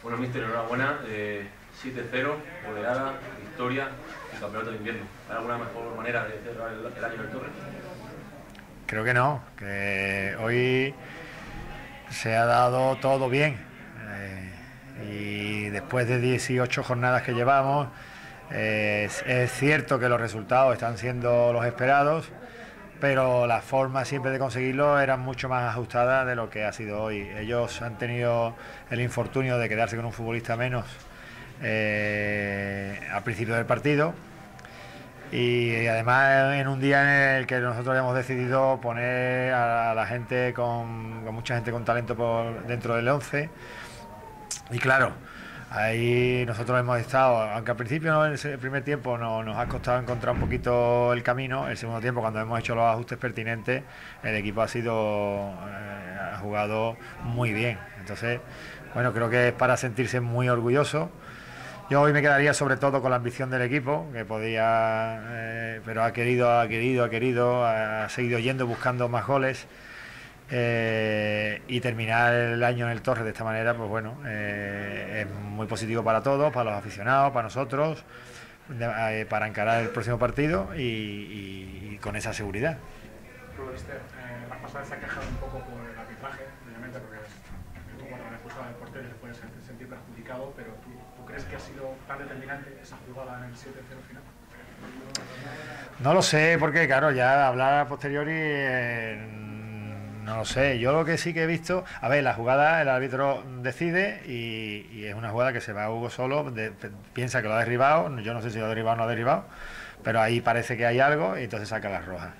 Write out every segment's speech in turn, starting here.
Bueno, mister, enhorabuena. 7-0, goleada, victoria y campeonato de invierno. ¿Hay alguna mejor manera de cerrar el año del Torre? Creo que no, que hoy se ha dado todo bien. Y después de 18 jornadas que llevamos, es cierto que los resultados están siendo los esperados, pero las formas siempre de conseguirlo eran mucho más ajustadas de lo que ha sido hoy. Ellos han tenido el infortunio de quedarse con un futbolista menos al principio del partido, y además en un día en el que nosotros hemos decidido poner a la gente con mucha gente con talento dentro del 11. Y claro, ahí nosotros hemos estado, aunque al principio en el primer tiempo nos ha costado encontrar un poquito el camino. El segundo tiempo, cuando hemos hecho los ajustes pertinentes, el equipo ha jugado muy bien. Entonces, bueno, creo que es para sentirse muy orgulloso. Yo hoy me quedaría sobre todo con la ambición del equipo, que podía, pero ha seguido yendo buscando más goles. Y terminar el año en el Torre de esta manera, pues bueno, es muy positivo para todos, para los aficionados, para nosotros, para encarar el próximo partido y con esa seguridad. La pasada se ha quejado un poco por el arbitraje, obviamente, porque tú cuando le expulsas al portero te puedes sentir perjudicado, pero ¿tú crees que ha sido tan determinante esa jugada en el 7-0 final? No lo sé, porque claro, ya hablar a posteriori... no lo sé, yo lo que sí que he visto, a ver, la jugada el árbitro decide y es una jugada que se va a Hugo solo, piensa que lo ha derribado, yo no sé si lo ha derribado o no lo ha derribado, pero ahí parece que hay algo y entonces saca las rojas.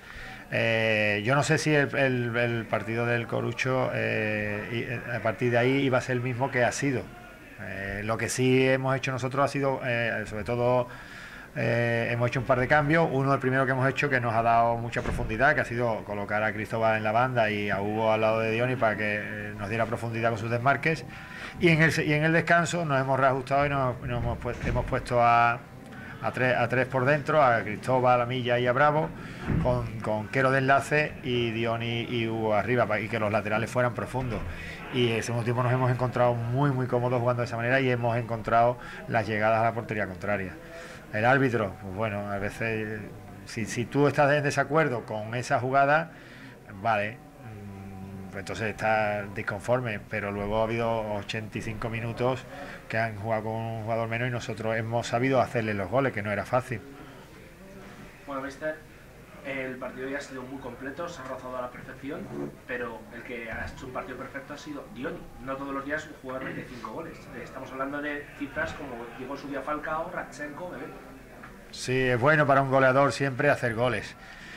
Yo no sé si el partido del Corucho a partir de ahí iba a ser el mismo que ha sido. Lo que sí hemos hecho nosotros ha sido, sobre todo, hemos hecho un par de cambios. Uno, el primero que hemos hecho, que nos ha dado mucha profundidad, que ha sido colocar a Cristóbal en la banda y a Hugo al lado de Dioni para que nos diera profundidad con sus desmarques. Y en el descanso nos hemos reajustado y hemos puesto a tres por dentro, a Cristóbal, a Milla y a Bravo, con Quero de enlace y Dioni y Hugo arriba, y que los laterales fueran profundos. Y en el segundo tiempo nos hemos encontrado muy muy cómodos jugando de esa manera y hemos encontrado las llegadas a la portería contraria. El árbitro, pues bueno, a veces si tú estás en desacuerdo con esa jugada, vale, pues entonces estás disconforme, pero luego ha habido 85 minutos que han jugado con un jugador menos y nosotros hemos sabido hacerle los goles, que no era fácil. Bueno, mister, el partido ya ha sido muy completo, se ha rozado a la perfección, pero el que ha hecho un partido perfecto ha sido Dioni. No todos los días un jugador mete 5 goles. Estamos hablando de cifras como Diego Subia, Falcao, Radchenko, Bebé. Sí, es bueno para un goleador siempre hacer goles.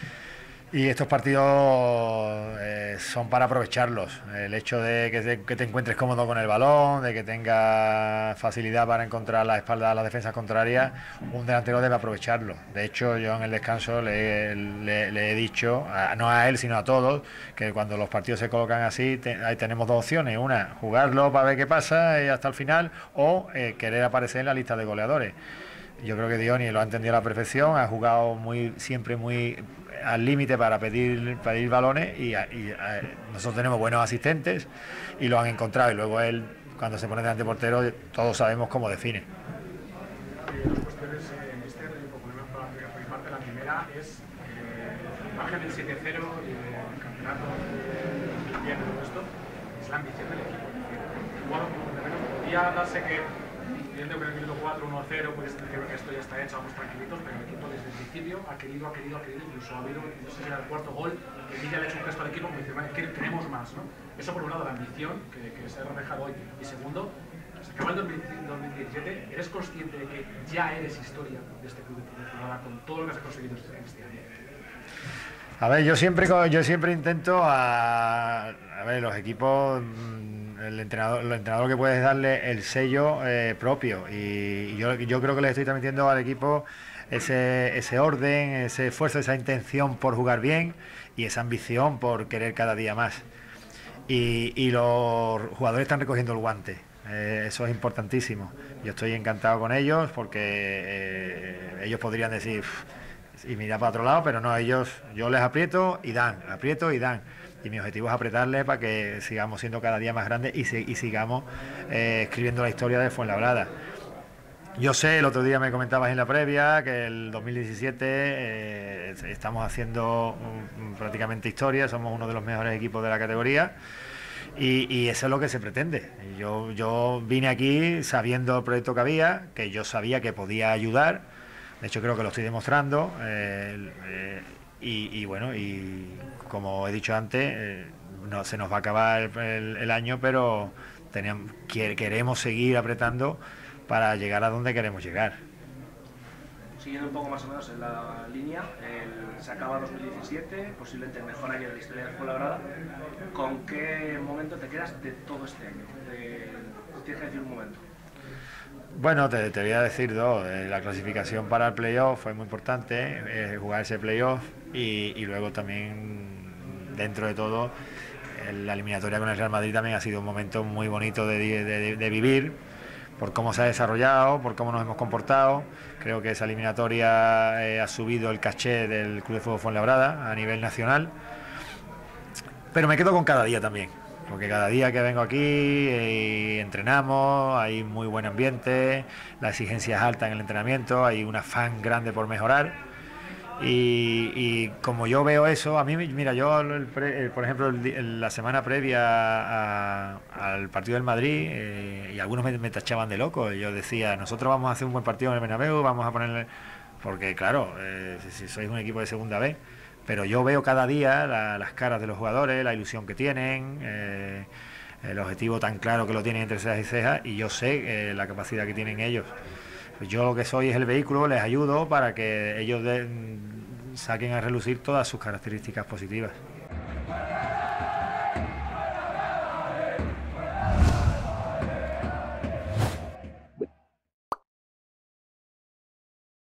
Y estos partidos son para aprovecharlos. El hecho de que te encuentres cómodo con el balón, de que tengas facilidad para encontrar la espalda a las defensas contrarias, un delantero debe aprovecharlo. De hecho, yo en el descanso le he dicho, no a él, sino a todos, que cuando los partidos se colocan así, ahí tenemos dos opciones. Una, jugarlo para ver qué pasa hasta el final, o querer aparecer en la lista de goleadores. Yo creo que Dioni lo ha entendido a la perfección, ha jugado siempre muy al límite para pedir balones y nosotros tenemos buenos asistentes y lo han encontrado, y luego él, cuando se pone delante portero, todos sabemos cómo define. Dos cuestiones, mister, por mi parte. La primera es el margen del 7-0 y el campeonato bien todo esto, es la ambición del equipo. Bueno, podría darse que entiendo que en el minuto 4, 1-0, puedes decir que esto ya está hecho, vamos tranquilitos, pero el equipo desde el principio ha querido, incluso ha habido, no sé si era el cuarto gol, que Villa le ha hecho un gesto al equipo como dice, es que queremos más, ¿no? Eso por un lado, la ambición que se ha reflejado hoy, y segundo, se acaba el 2017, ¿eres consciente de que ya eres historia de este club de fútbol con todo lo que has conseguido este año? A ver, yo siempre intento a ver, los equipos, el entrenador que puedes darle el sello propio, y yo creo que le estoy transmitiendo al equipo ese orden, ese esfuerzo, esa intención por jugar bien y esa ambición por querer cada día más. Y los jugadores están recogiendo el guante. Eso es importantísimo. Yo estoy encantado con ellos porque ellos podrían decir y mirar para otro lado, pero no, yo les aprieto y dan. y mi objetivo es apretarle para que sigamos siendo cada día más grandes y sigamos escribiendo la historia de Fuenlabrada. Yo sé, el otro día me comentabas en la previa que el 2017 estamos haciendo prácticamente historia, somos uno de los mejores equipos de la categoría y eso es lo que se pretende. Yo vine aquí sabiendo el proyecto que había, que yo sabía que podía ayudar, de hecho creo que lo estoy demostrando y bueno, y como he dicho antes, no se nos va a acabar el año, pero queremos seguir apretando para llegar a donde queremos llegar. Siguiendo un poco más o menos en la línea, se acaba 2017, posiblemente el mejor año de la historia del Fuenlabrada. ¿Con qué momento te quedas de todo este año? Tienes que decir un momento. Bueno, te voy a decir dos. La clasificación para el playoff fue muy importante, jugar ese playoff y luego también, dentro de todo, la eliminatoria con el Real Madrid también ha sido un momento muy bonito de vivir, por cómo se ha desarrollado, por cómo nos hemos comportado. Creo que esa eliminatoria ha subido el caché del Club de Fútbol Fuenlabrada a nivel nacional, pero me quedo con cada día también, porque cada día que vengo aquí entrenamos, hay muy buen ambiente, la exigencia es alta en el entrenamiento, hay un afán grande por mejorar. Y como yo veo eso, a mí, mira, yo por ejemplo la semana previa al partido del Madrid, y algunos me tachaban de loco, yo decía, nosotros vamos a hacer un buen partido en el Bernabéu, vamos a ponerle, porque claro, si sois un equipo de segunda B, pero yo veo cada día las caras de los jugadores, la ilusión que tienen, el objetivo tan claro que lo tienen entre cejas y cejas, y yo sé la capacidad que tienen ellos. Yo lo que soy es el vehículo, les ayudo para que ellos saquen a relucir todas sus características positivas.